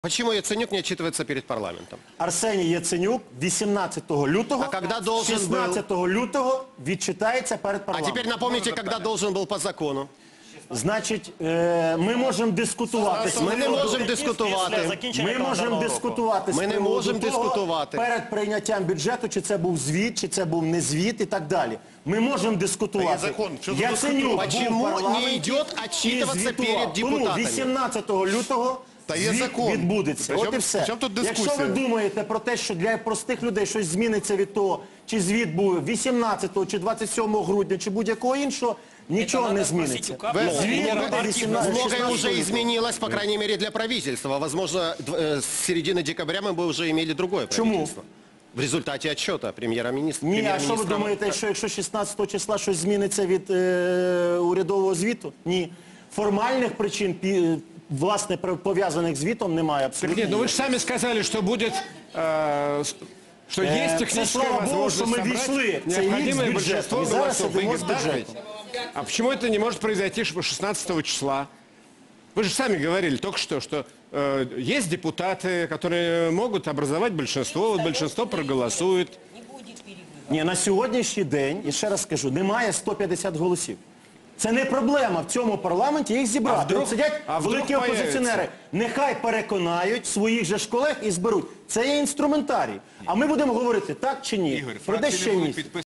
Почему Яценюк не отчитывается перед парламентом? Арсеній Яценюк 18 лютого, А когда должен 16 лютого відчитається перед А парламентом. теперь напомните, когда должен был по закону. Значить, ми можемо дискутувати. Ми не можемо дискутувати. Ми можемо дискутувати. Ми не можемо дискутувати. Перед прийняттям бюджету, чи це був звіт, чи це був не звіт і так далі. Ми можемо дискутувати. закон. Що за Яценюк був Почему в парламенті не йде і отчитываться звітував. перед Тому депутатами? 18 лютого Та є звіт закон. відбудеться. Причому- От і все. причому тут дискусія? Якщо ви думаєте про те, що для простих людей щось зміниться від того, чи звіт був 18 чи 27 грудня, чи будь-якого іншого, нічого не зміниться. Звіт буде 18 Многое уже лютого. изменилось, по крайней мере, для правительства. Возможно, с середины декабря мы бы уже имели другое правительство. В результате отчета премьера-министра. Ні, а що ви думаєте, що якщо 16 числа щось зміниться від урядового звіту? Ні. Формальних причин, власне, пов'язаних з звітом немає абсолютно. Нет, ну вы же сами сказали, что будет, что есть Це, техническая слава Богу, що возможность ми собрать війшли. Це рік з необходимое бюджетом. большинство І зараз голосов. Вы сидимо з говорите, да, бюджетом. а почему это не может произойти 16 числа? Вы же сами говорили только что есть депутаты, которые могут образовать большинство, вот большинство проголосует. Ні, на сьогоднішній день, і ще раз скажу, немає 150 голосів. Це не проблема в цьому парламенті їх зібрати. От сидять великі опозиціонери. Нехай переконають своїх же ж колег і зберуть. Це є інструментарій. А ми будемо говорити так чи ні. Про дещо ні.